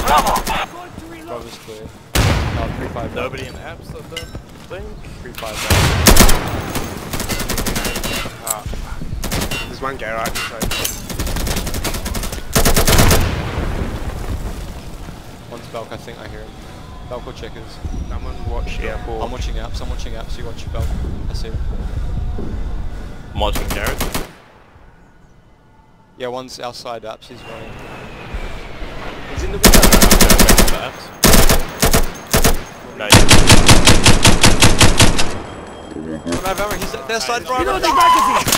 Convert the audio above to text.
Bravo's clear. 3-5. Nobody in apps, I don't think. 3-5. There's one guy right beside me. One's Belk, I think I hear him. Belk or checkers. Someone watch airport. I'm watching apps, you watch Belk. I see it. I'm watching carrots. Yeah, one's outside apps, he's running. He's in the window. Apps. No, He's their side, Reloading right? magazine!